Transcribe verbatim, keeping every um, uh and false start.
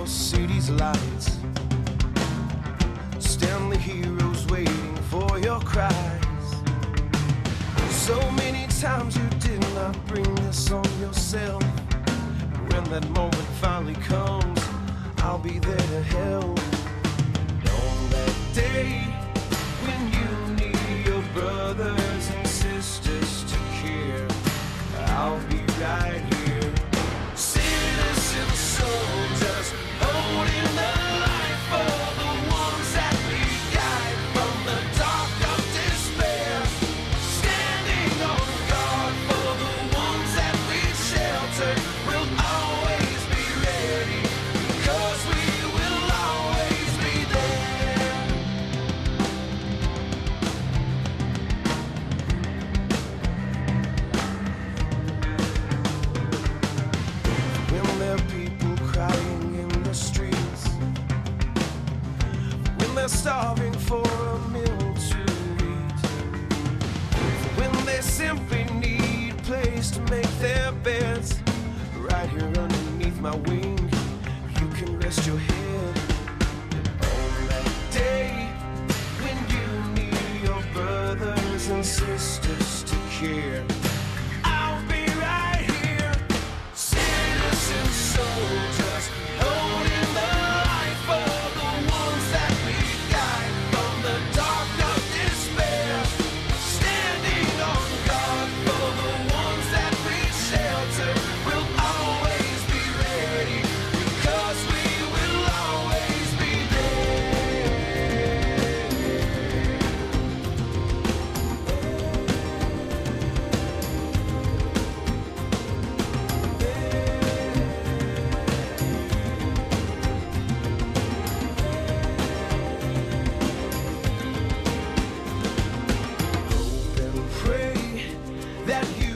your city's lights. Stand the heroes waiting for your cries. So many times you did not bring this on yourself. When that moment finally comes, I'll be there to help. And on that day when you need your brothers and sisters to care, I'll be right here. Citizen soldiers holding the light for the ones that we guide from the dark of despair. Standing on guard for the ones that we shelter. We'll always be ready, because we will always be there. When there are people crying in the streets, when they're starving for a meal to eat, when they simply need a place to make their beds, right here underneath my wing, you can rest your head. And on that day when you need your brothers and sisters to care, I'll be right here. Citizen soldiers holding the light for the ones that we guide from the dark of despair. Standing on guard for the ones that we shelter. We'll always be ready, because we will always be hope and pray that you